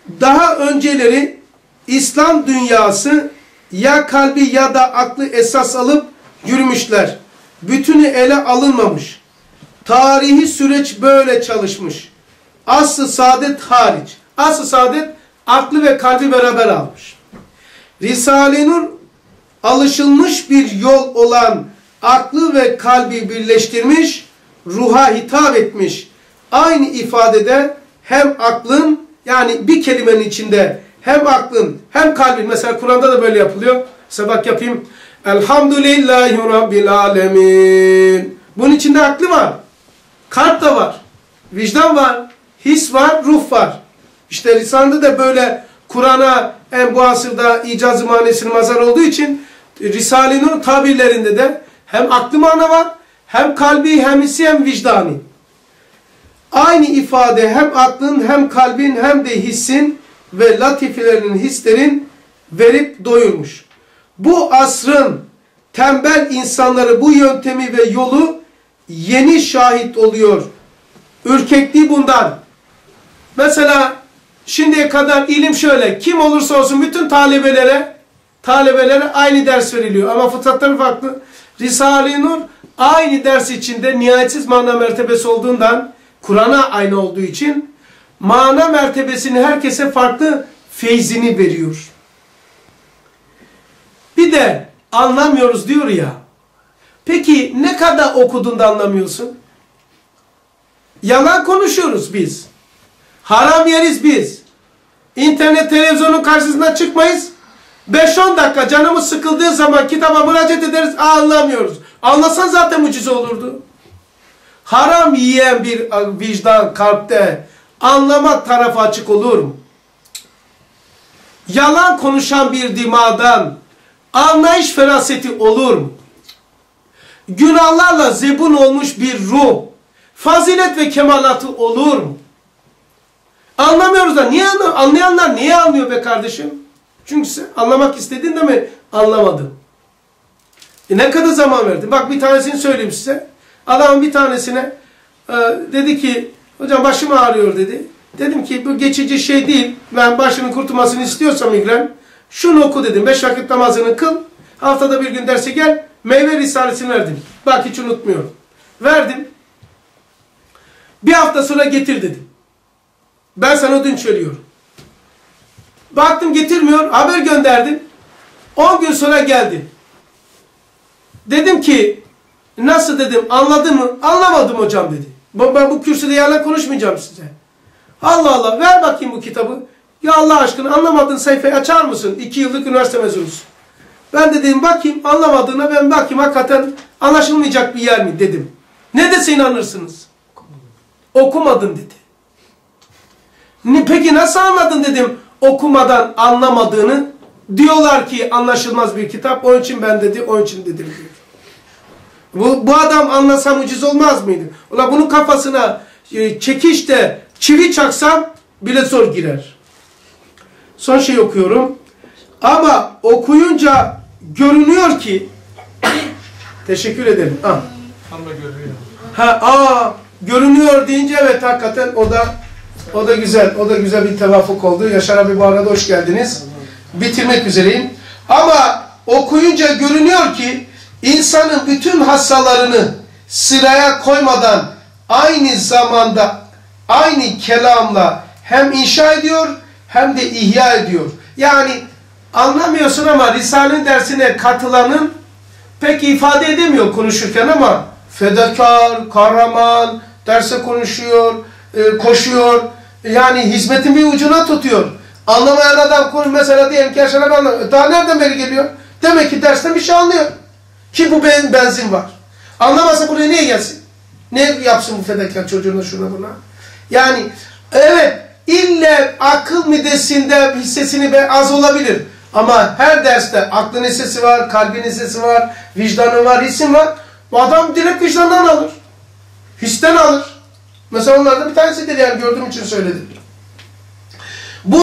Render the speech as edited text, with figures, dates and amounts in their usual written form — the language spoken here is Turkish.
Daha önceleri İslam dünyası ya kalbi ya da aklı esas alıp yürümüşler. Bütünü ele alınmamış. Tarihi süreç böyle çalışmış. Asr-ı saadet hariç. Asr-ı saadet aklı ve kalbi beraber almış. Risale-i Nur alışılmış bir yol olan aklı ve kalbi birleştirmiş, ruha hitap etmiş. Aynı ifadede hem aklın, yani bir kelimenin içinde hem aklın hem kalbin, mesela Kur'an'da da böyle yapılıyor. Sabah yapayım. Elhamdülillahi Rabbil Alemin. Bunun içinde aklı var. Kalp de var. Vicdan var. His var. Ruh var. İşte Risale'de de böyle Kur'an'a bu asırda icaz-ı manesine mazhar olduğu için Risale-i Nur tabirlerinde de hem aklı mana var, hem kalbi, hem hissi, hem vicdani. Aynı ifade hem aklın, hem kalbin, hem de hissin ve latifelerinin, hislerin verip doyurmuş. Bu asrın tembel insanları bu yöntemi ve yolu yeni şahit oluyor. Ürkekliği bundan. Mesela şimdiye kadar ilim şöyle, kim olursa olsun bütün talebelere aynı ders veriliyor. Ama fıtratları farklı. Risale-i Nur aynı ders içinde nihayetsiz mana mertebesi olduğundan, Kur'an'a aynı olduğu için mana mertebesini herkese farklı feyzini veriyor. Bir de anlamıyoruz diyor ya. Peki ne kadar okuduğunda anlamıyorsun? Yalan konuşuyoruz biz. Haram yeriz biz. İnternet, televizyonun karşısına çıkmayız. 5-10 dakika canımız sıkıldığı zaman kitaba müracaat ederiz, anlamıyoruz. Anlasan zaten mucize olurdu. Haram yiyen bir vicdan kalpte anlama tarafı açık olur mu? Yalan konuşan bir dimadan anlayış feraseti olur mu? Günahlarla zebun olmuş bir ruh, fazilet ve kemalatı olur mu? Anlamıyoruz da niye anlayanlar niye anlıyor be kardeşim? Çünkü sen anlamak istedin de mi anlamadın? Ne kadar zaman verdin? Bak bir tanesini söyleyeyim size. Adamın bir tanesine dedi ki hocam başım ağrıyor dedi. Dedim ki bu geçici şey değil. Ben başının kurtulmasını istiyorsam migren şunu oku dedim. 5 vakit namazını kıl. Haftada bir gün derse gel. Meyve risalesini verdim. Bak hiç unutmuyorum. Verdim. Bir hafta sonra getir dedim. Ben sana dün söylüyorum. Baktım getirmiyor. Haber gönderdim. 10 gün sonra geldi. Dedim ki nasıl dedim, anladın mı? Anlamadım hocam dedi. Ben bu kürsüde yalan konuşmayacağım size. Allah Allah, ver bakayım bu kitabı. Ya Allah aşkına anlamadığın sayfayı açar mısın? 2 yıllık üniversite mezunusun. Ben dedim bakayım anlamadığına, ben bakayım hakikaten anlaşılmayacak bir yer mi dedim. Ne dese inanırsınız. Okumadım dedi. Peki nasıl anladın dedim okumadan anlamadığını. Diyorlar ki anlaşılmaz bir kitap. Onun için ben dedi, onun için dedim diyor. Bu adam anlasa mucize olmaz mıydı? Ulan bunun kafasına çekişte çivi çaksam bile zor girer. Son şey okuyorum. Ama okuyunca görünüyor ki teşekkür ederim. Görünüyor deyince evet hakikaten o da güzel. O da güzel bir tevafuk oldu. Yaşar abi bu arada hoş geldiniz. Bitirmek üzereyim. Ama okuyunca görünüyor ki insanın bütün hastalarını sıraya koymadan aynı zamanda aynı kelamla hem inşa ediyor hem de ihya ediyor. Yani anlamıyorsun ama Risale'nin dersine katılanın pek ifade edemiyor konuşurken ama fedakar, kahraman, derse konuşuyor, koşuyor. Yani hizmetin bir ucuna tutuyor. Anlamayan adam mesela diyelim ki Yaşar abi anlamıyor. Daha nereden beri geliyor? Demek ki dersten bir şey anlıyor. Ki bu benzin var. Anlamazsa buraya niye gelsin? Ne yapsın bu fedakar çocuğuna şuna buna? Yani evet ille akıl midesinde hissesini az olabilir. Ama her derste aklın hissesi var, kalbin hissesi var, vicdanın var, hissin var. Bu adam direkt vicdandan alır. Histen alır. Mesela onlardan bir tanesidir yani gördüğüm için söyledim.